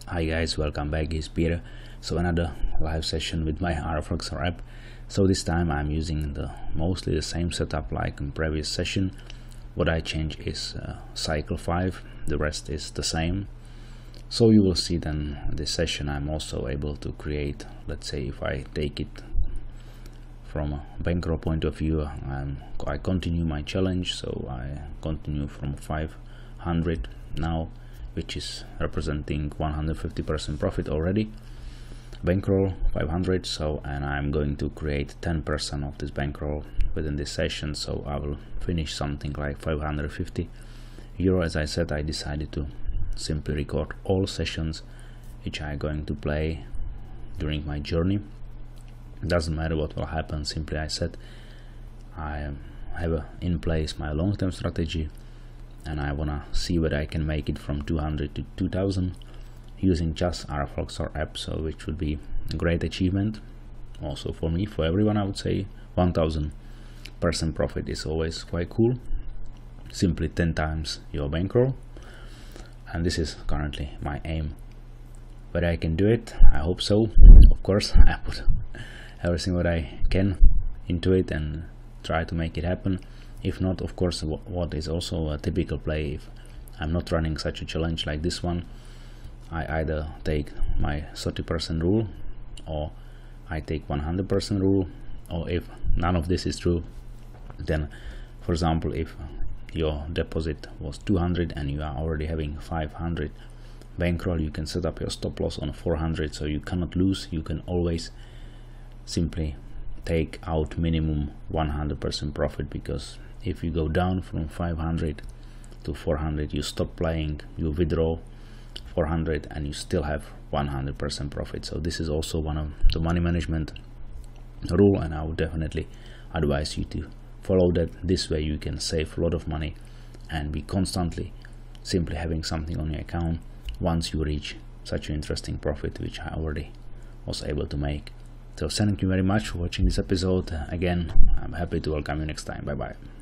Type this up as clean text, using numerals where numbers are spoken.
Hi guys, welcome back. It's Peter. So another live session with my rFluxor app. So this time I'm using mostly the same setup like in previous session. What I change is cycle 5. The rest is the same. So you will see then this session I'm also able to create, let's say if I take it from a bankroll point of view, I continue my challenge. So I continue from 500 now, which is representing 150% profit already. Bankroll 500. So, and I'm going to create 10% of this bankroll within this session. So I will finish something like 550 euro. As I said, I decided to simply record all sessions which I'm going to play during my journey. Doesn't matter what will happen. Simply, I said I have in place my long-term strategy, and I wanna see whether I can make it from 200 to 2000 using just rFluxor app. So which would be a great achievement also for me, for everyone. I would say 1000% profit is always quite cool. Simply 10 times your bankroll, and this is currently my aim. Whether I can do it, I hope so. Of course, I put everything what I can into it and try to make it happen. If not, of course, what is also a typical play, if I'm not running such a challenge like this one, I either take my 30% rule, or I take 100% rule, or if none of this is true, then for example, if your deposit was 200 and you are already having 500 bankroll, you can set up your stop loss on 400, so you cannot lose. You can always simply take out minimum 100% profit, because if you go down from 500 to 400, you stop playing, you withdraw 400 and you still have 100% profit. So this is also one of the money management rule, and I would definitely advise you to follow that. This way you can save a lot of money and be constantly simply having something on your account once you reach such an interesting profit, which I already was able to make. So thank you very much for watching this episode. Again, I'm happy to welcome you next time. Bye bye.